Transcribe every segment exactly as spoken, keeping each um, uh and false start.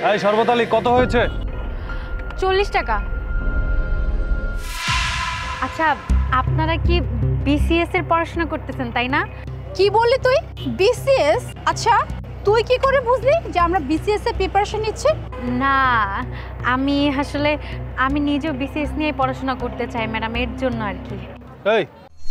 এই শরবত আলী কত হয়েছে? চল্লিশ টাকা। আচ্ছা আপনারা কি বিসিএস এর পড়াশোনা করতেছেন তাই না? কি বললি তুই? বিসিএস? আচ্ছা তুই কি করে বুঝলি যে আমরা বিসিএস এর প্রিপারেশন নিচ্ছি? না আমি আসলে আমি নিজেও বিসিএস নিয়ে পড়াশোনা করতে চাই ম্যাডাম, এর জন্য আর কি। এই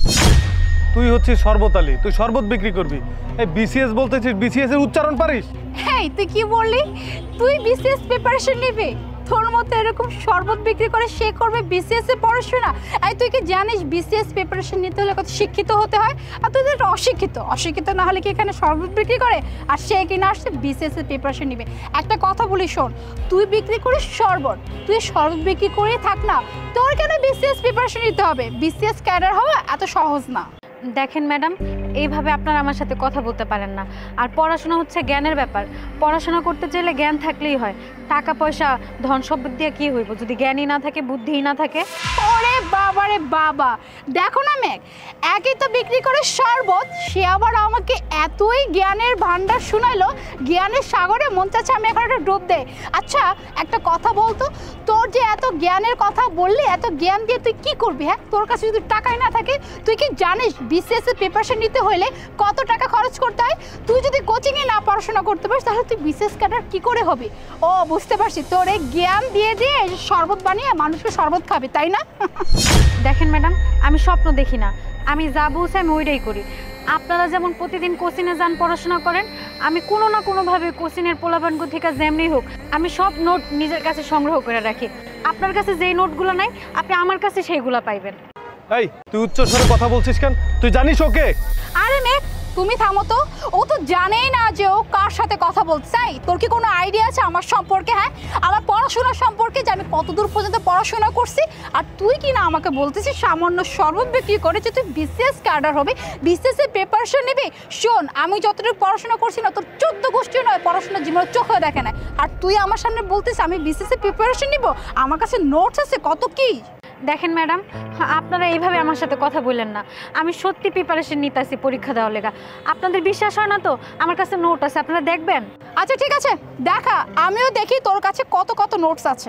তুই হচ্ছিস শরবত আলী, তুই শরবত বিক্রি করবি, এই বিসিএস বলতেছিস, বিসিএস এর উচ্চারণ পারিস? হেই তুই কি বললি? তুই বিসিএস প্রিপারেশন নিবি? তোর মতো এরকম শরবত বিক্রি করে সে করবে বিসিএস এর পড়াশোনা? এই তুই কি জানিস বিসিএস প্রিপারেশন নিতে হলে কত শিক্ষিত হতে হয়? আর তুই তো অশিক্ষিত, অশিক্ষিত না হলে কি এখানে শরবত বিক্রি করে? আর সে কিনা আসছে বিসিএস এর প্রিপারেশন নিবে। একটা কথা বলি শোন, তুই বিক্রি করিস শরবত, তুই শরবত বিক্রি করে থাক না, তোর কেন বিসিএস প্রিপারেশন নিতে হবে? বিসিএস ক্যাডার হওয়া এত সহজ না। দেখেন ম্যাডাম, এইভাবে আপনারা আমার সাথে কথা বলতে পারেন না। আর পড়াশোনা হচ্ছে জ্ঞানের ব্যাপার, পড়াশোনা করতে চাইলে জ্ঞান থাকলেই হয়। টাকা পয়সা ধন সম্পদ দিয়ে কী হইব যদি জ্ঞানই না থাকে, বুদ্ধিই না থাকে? ওরে বাবা রে বাবা, দেখো না মেঘ, একই তো বিক্রি করে শরবত, সে আবার আমাকে এতই জ্ঞানের ভান্ডার শুনাইলো, জ্ঞানের সাগরে মন চাচ্ছে আমি এখন একটা ডুব দেই। আচ্ছা একটা কথা বলতো, তোর যে এত জ্ঞানের কথা বললি, এত জ্ঞান দিয়ে তুই কি করবি? হ্যাঁ তোর কাছে যদি টাকাই না থাকে, তুই কি জানিস বিসিএস এর প্রিপারেশন নিতে হলে কত টাকা খরচ করতে হয়? তুই যদি কোচিংয়ে না পড়াশোনা করতে পারিস তাহলে তুই বিসিএস ক্যাডার কি করে হবি? ও বুঝতে পারছি, তোর এই জ্ঞান দিয়ে দিয়ে শরবত বানিয়ে মানুষকে শরবত খাবি তাই না? দেখেন ম্যাডাম, আমি স্বপ্ন দেখি না, আমি যা বলছি আমি ওইটাই করি। আপনারা যেমন প্রতিদিন কোচিংয়ে যান, পড়াশোনা করেন, আমি কোনো না কোনোভাবে কোচিংয়ের পোলাপানগু থেকে যেমনি হোক আমি সব নোট নিজের কাছে সংগ্রহ করে রাখি। আপনার কাছে যেই নোটগুলো নাই আপনি আমার কাছে সেইগুলো পাইবেন। এই তুই উচ্চ স্বরে কথা বলছিস কেন? তুই জানিস ওকে? আরে মেঘ তুমি থামো তো, ও তো জানেই না যে ও কার সাথে কথা বলতে চাই। তোর কি কোনো আইডিয়া আছে আমার সম্পর্কে? হ্যাঁ আমার পড়াশোনা সম্পর্কে, যে আমি কতদূর পর্যন্ত পড়াশোনা করছি? আর তুই কি না আমাকে বলতেছিস সামান্য শরবত বিক্রি করে যে তুই বিসিএস ক্যাডার হবে, বিসিএস এর প্রিপারেশন নিবি? শোন আমি যতটুকু পড়াশোনা করছি না, তোর চোদ্দ গোষ্ঠী নয় পড়াশোনার জীবনে চোখে দেখে না। আর তুই আমার সামনে বলতেছিস আমি বিসিএস এর প্রিপারেশন নিব? আমার কাছে নোটস আছে কত কি। দেখেন ম্যাডাম, আপনারা এইভাবে আমার সাথে কথা বললেন না, আমি সত্যি প্রিপারেশন নিতেছি পরীক্ষা দেওয়ার লেগা। আপনাদের বিশ্বাস হয় না তো আমার কাছে নোট আছে, আপনারা দেখবেন। আচ্ছা ঠিক আছে দেখা, আমিও দেখি তোর কাছে কত কত নোটস আছে।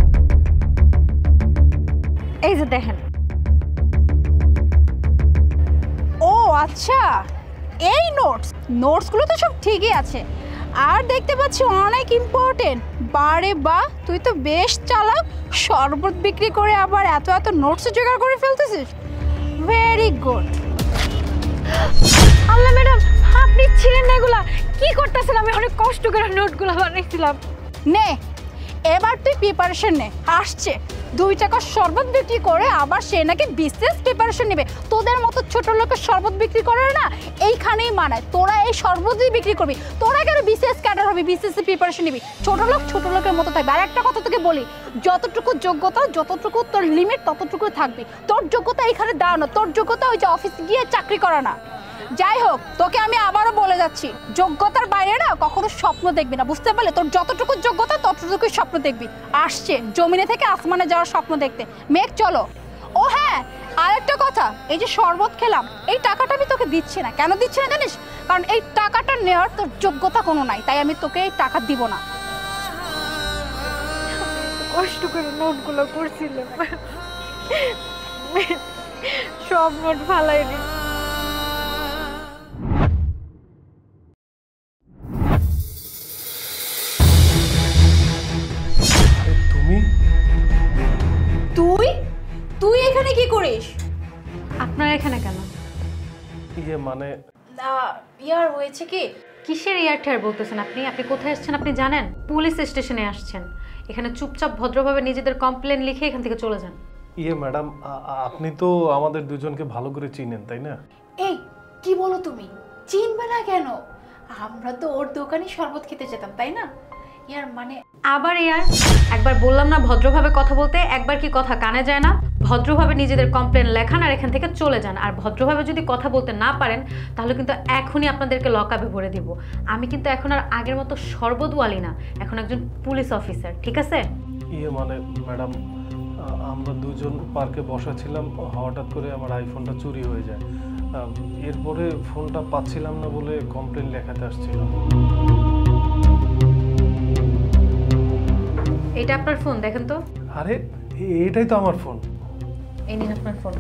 এই যে দেখেন। ও আচ্ছা এই নোটস, নোটসগুলো তো সব ঠিকই আছে, আর দেখতে পাচ্ছি অনেক ইম্পর্টেন্ট। বারে বা তুই তো বেশ চালাক, শরবত বিক্রি করে আবার এত এত নোটস জোগাড় করে ফেলতেছিস। Very good. আল্লাহ ম্যাডাম, আপনি ছিলেন না এগুলা? কি করতেছেন? আমি অনেক কষ্ট করে নোটগুলো বানাইছিলাম। নে এবার তুই প্রিপারেশন নে। আসছে দুই টাকা শরবত বিক্রি করে আবার সে নাকি বিসিএস প্রিপারেশন নেবে। তোদের মতো ছোট লোকের শরবত বিক্রি করে না এইখানেই মানায়, তোরা এই শরবতই বিক্রি করবি। তোরা কেন বিসিএস ক্যাডার হবে, বিসিএস প্রিপারেশন নিবি? ছোট লোক ছোট লোকের মতো থাকবে। আর একটা কথা তোকে বলি, যতটুকু যোগ্যতা, যতটুকু তোর লিমিট ততটুকু থাকবি। তোর যোগ্যতা এখানে দাঁড়ানো, তোর যোগ্যতা ওই যে অফিসে গিয়ে চাকরি করা না। যাই হোক তোকে আমি আবারও বলে যাচ্ছি, যোগ্যতার বাইরে না কখনো স্বপ্ন দেখবি না, বুঝতে পারলে? তোর যতটুকু যোগ্যতা ততটুকুই স্বপ্ন দেখবি। আসছে জমিনে থেকে আসমানে যাওয়ার স্বপ্ন দেখতে। মেঘ চলো। ও হ্যাঁ আরেকটা কথা, এই যে শরবত খেলাম এই টাকাটা আমি তোকে দিচ্ছি না। কেন দিচ্ছি না জানিস? কারণ এই টাকাটা নেওয়ার তোর যোগ্যতা কোনো নাই, তাই আমি তোকে এই টাকা দিব না। কষ্ট করে নোটগুলো করছিলাম, সব নোট ফালাই দিই। তুই তুই এখানে কি করিস? আপনারা এখানে কেন? ইয়ে মানে না ইয়ার হয়েছে কি? কিসের এয়ারটেয়ার বলতেছেন আপনি? আপনি কোথায় আসছেন আপনি জানেন? পুলিশ স্টেশনে আসছেন। এখানে চুপচাপ ভদ্রভাবে নিজেদের কমপ্লেন লিখে এখান থেকে চলে যান। ইয়ে ম্যাডাম, আপনি তো আমাদের দুজনকে ভালো করে চিনেন তাই না? এই কি বলো তুমি? চিনবে না কেন? আমরা তো ওর দোকানে শরবত খেতে যেতাম তাই না? ইয়ার মানে আবার ইয়ার? একবার বললাম না ভদ্রভাবে কথা বলতে, একবার কি কথা কানে যায় না? ভদ্রভাবে নিজেদের কমপ্লেন লেখান আর এখান থেকে চলে যান। আর ভদ্রভাবে যদি কথা বলতে না পারেন তাহলে কিন্তু এখনই আপনাদেরকে লকআপে ভরে দিব। আমি কিন্তু এখন আর আগের মতো শরবতওয়ালি না, এখন একজন পুলিশ অফিসার, ঠিক আছে? ইয়ে মানে ম্যাডাম, আমরা দুজন পার্কে বসা ছিলাম, হঠাৎ করে আমার আইফোনটা চুরি হয়ে যায়। এরপরে ফোনটা পাচ্ছিলাম না বলে কমপ্লেন লেখাতে আসছিলাম। এটা আপনার ফোন, দেখেন তো। আরে এ- এটাই তো আমার ফোন। এই নিন আপনার phone.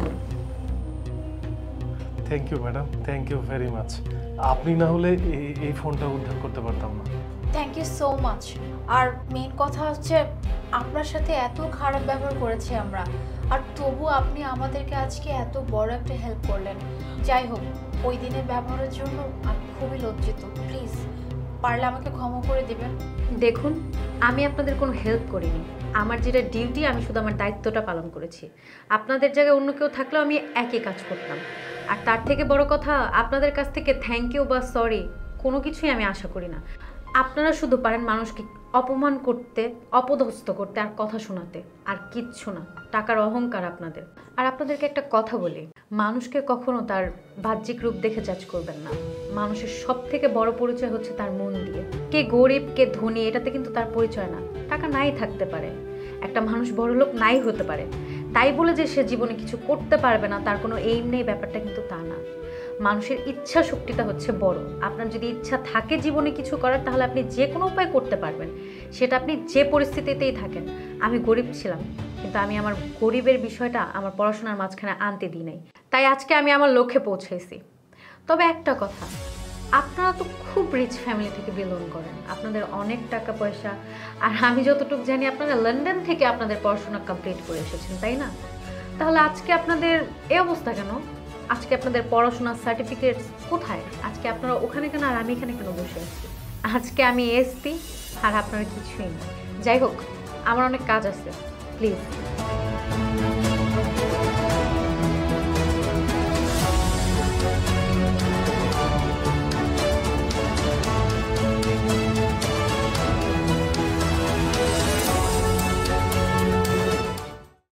Thank you madam, thank you very much. আপনি না হলে এই- এই ফোনটা উদ্ধার করতে পারতাম না। Thank you so much. আর মেইন কথা হচ্ছে আপনার সাথে এত খারাপ ব্যবহার করেছি আমরা, আর তবু আপনি আমাদেরকে আজকে এত বড় একটা হেল্প করলেন। যাই হোক, ওই দিনের ব্যবহারের জন্য আমি খুবই লজ্জিত। প্লিজ পারলে আমাকে ক্ষমা করে দিবেন। দেখুন, আমি আপনাদের কোনো হেল্প করিনি। আমার যেটা ডিউটি, আমি শুধু আমার দায়িত্বটা পালন করেছি। আপনাদের জায়গায় অন্য কেউ থাকলেও আমি একই কাজ করতাম। আর তার থেকে বড় কথা, আপনাদের কাছ থেকে থ্যাংক ইউ বা সরি কোনো কিছুই আমি আশা করি না। আপনারা শুধু পারেন মানুষকে অপমান করতে, অপদস্থ করতে আর কথা শোনাতে, আর কিচ্ছু না। টাকার অহংকার আপনাদের। আর আপনাদেরকে একটা কথা বলি, মানুষকে কখনো তার বাহ্যিক রূপ দেখে জাজ করবেন না। মানুষের সব থেকে বড় পরিচয় হচ্ছে তার মন দিয়ে। কে গরিব কে ধনী এটাতে কিন্তু তার পরিচয় না। টাকা নাই থাকতে পারে, একটা মানুষ বড়লোক নাই হতে পারে, তাই বলে যে সে জীবনে কিছু করতে পারবে না, তার কোনো এইম নেই, ব্যাপারটা কিন্তু তা না। মানুষের ইচ্ছা শক্তিটা হচ্ছে বড়। আপনার যদি ইচ্ছা থাকে জীবনে কিছু করার, তাহলে আপনি যে কোনো উপায় করতে পারবেন, সেটা আপনি যে পরিস্থিতিতেই থাকেন। আমি গরিব ছিলাম, কিন্তু আমি আমার গরিবের বিষয়টা আমার পড়াশোনার মাঝখানে আনতে দিই নাই, তাই আজকে আমি আমার লক্ষ্যে পৌঁছেছি। তবে একটা কথা, আপনারা তো খুব রিচ ফ্যামিলি থেকে বিলং করেন, আপনাদের অনেক টাকা পয়সা, আর আমি যতটুকু জানি আপনারা লন্ডন থেকে আপনাদের পড়াশোনা কমপ্লিট করে এসেছেন, তাই না? তাহলে আজকে আপনাদের এই অবস্থা কেন? আজকে আপনাদের পড়াশোনার সার্টিফিকেট কোথায়? আজকে আপনারা ওখানে কেন আর আমি এখানে কেন বসে আছি? আজকে আমি এসপি আর আপনারা কিছুই না। যাই হোক, আমার অনেক কাজ আছে, প্লিজ